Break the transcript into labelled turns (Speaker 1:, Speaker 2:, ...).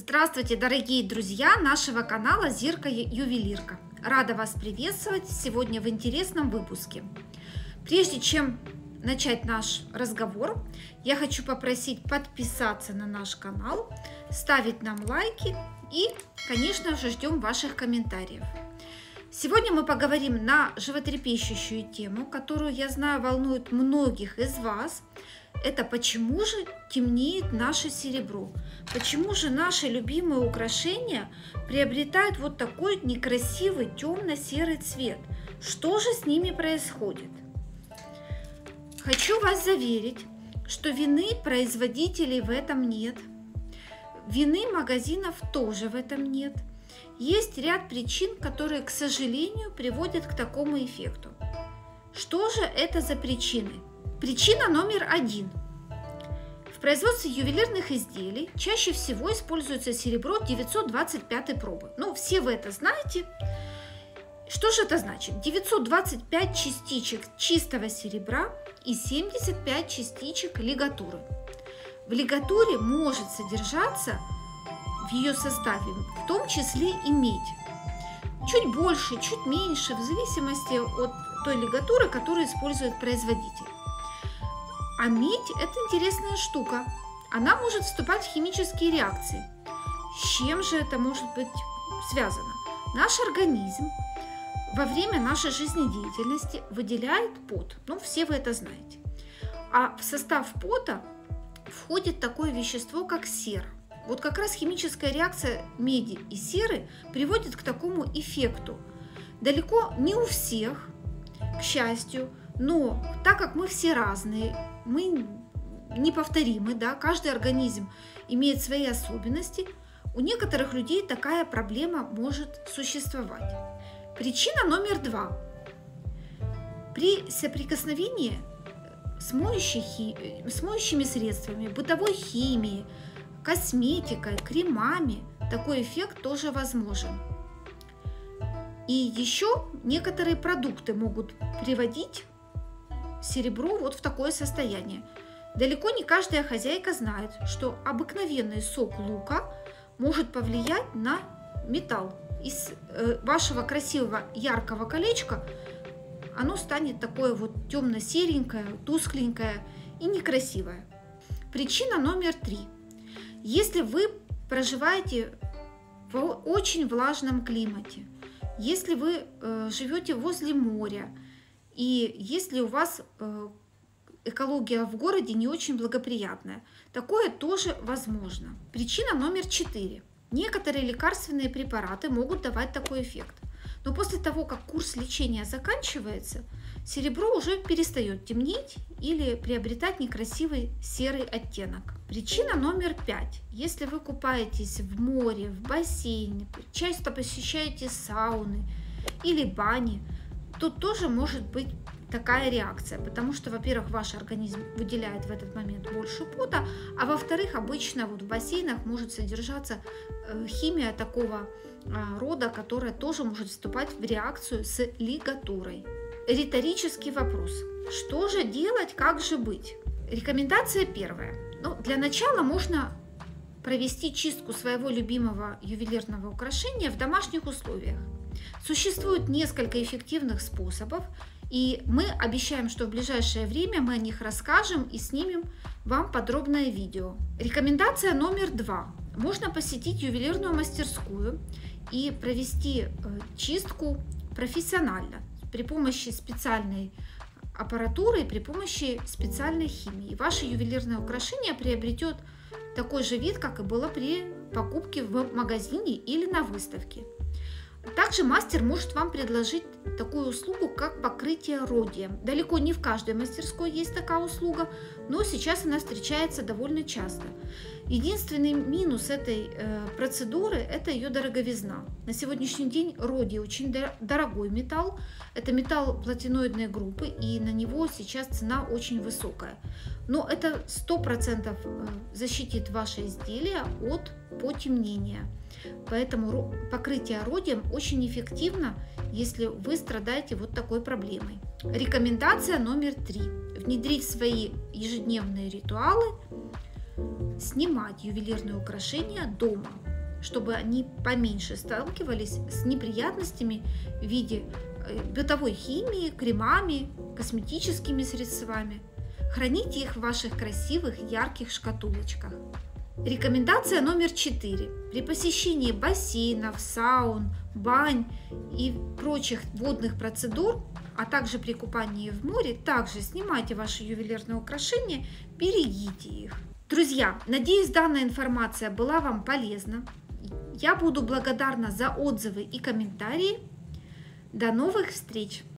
Speaker 1: Здравствуйте, дорогие друзья нашего канала Зирка Ювелирка. Рада вас приветствовать сегодня в интересном выпуске. Прежде чем начать наш разговор, я хочу попросить подписаться на наш канал, ставить нам лайки и, конечно же, ждем ваших комментариев. Сегодня мы поговорим на животрепещущую тему, которую, я знаю, волнует многих из вас. Это почему же темнеет наше серебро? Почему же наши любимые украшения приобретают вот такой некрасивый темно-серый цвет? Что же с ними происходит? Хочу вас заверить, что вины производителей в этом нет. Вины магазинов тоже в этом нет. Есть ряд причин, которые, к сожалению, приводят к такому эффекту. Что же это за причины? Причина номер один. В производстве ювелирных изделий чаще всего используется серебро 925 пробы. Ну, все вы это знаете. Что же это значит? 925 частичек чистого серебра и 75 частичек лигатуры. В лигатуре может содержаться в ее составе в том числе и медь. Чуть больше, чуть меньше, в зависимости от той лигатуры, которую использует производитель. А медь – это интересная штука. Она может вступать в химические реакции. С чем же это может быть связано? Наш организм во время нашей жизнедеятельности выделяет пот. Ну, все вы это знаете. А в состав пота входит такое вещество, как сера. Вот как раз химическая реакция меди и серы приводит к такому эффекту. Далеко не у всех, к счастью, но так как мы все разные, мы неповторимы, да, каждый организм имеет свои особенности, у некоторых людей такая проблема может существовать. Причина номер два. При соприкосновении с моющими средствами, бытовой химией, косметикой, кремами такой эффект тоже возможен. И еще некоторые продукты могут приводить серебро вот в такое состояние. Далеко не каждая хозяйка знает, что обыкновенный сок лука может повлиять на металл. Из вашего красивого яркого колечка оно станет такое вот темно-серенькое, тускленькое и некрасивое. Причина номер три. Если вы проживаете в очень влажном климате, если вы живете возле моря, и если у вас экология в городе не очень благоприятная, такое тоже возможно. Причина номер 4. Некоторые лекарственные препараты могут давать такой эффект. Но после того, как курс лечения заканчивается, серебро уже перестает темнеть или приобретать некрасивый серый оттенок. Причина номер 5. Если вы купаетесь в море, в бассейне, часто посещаете сауны или бани, тут тоже может быть такая реакция, потому что, во-первых, ваш организм выделяет в этот момент больше пота, а во-вторых, обычно вот в бассейнах может содержаться химия такого рода, которая тоже может вступать в реакцию с лигатурой. Риторический вопрос. Что же делать, как же быть? Рекомендация первая. Ну, для начала можно провести чистку своего любимого ювелирного украшения в домашних условиях. Существует несколько эффективных способов, и мы обещаем, что в ближайшее время мы о них расскажем и снимем вам подробное видео. Рекомендация номер 2. Можно посетить ювелирную мастерскую и провести чистку профессионально при помощи специальной аппаратуры и при помощи специальной химии. Ваше ювелирное украшение приобретет такой же вид, как и было при покупке в магазине или на выставке. Также мастер может вам предложить такую услугу, как покрытие родием. Далеко не в каждой мастерской есть такая услуга, но сейчас она встречается довольно часто. Единственный минус этой процедуры – это ее дороговизна. На сегодняшний день родий очень дорогой металл. Это металл платиноидной группы, и на него сейчас цена очень высокая. Но это 100% защитит ваше изделие от потемнения. Поэтому покрытие родием очень эффективно, если вы страдаете вот такой проблемой. Рекомендация номер 3. Внедрить в свои ежедневные ритуалы, снимать ювелирные украшения дома. чтобы они поменьше сталкивались с неприятностями в виде бытовой химии, кремами, косметическими средствами. Храните их в ваших красивых, ярких шкатулочках. Рекомендация номер 4. При посещении бассейнов, саун, бань и прочих водных процедур, а также при купании в море, также снимайте ваши ювелирные украшения, берегите их. Друзья, надеюсь, данная информация была вам полезна. Я буду благодарна за отзывы и комментарии. До новых встреч!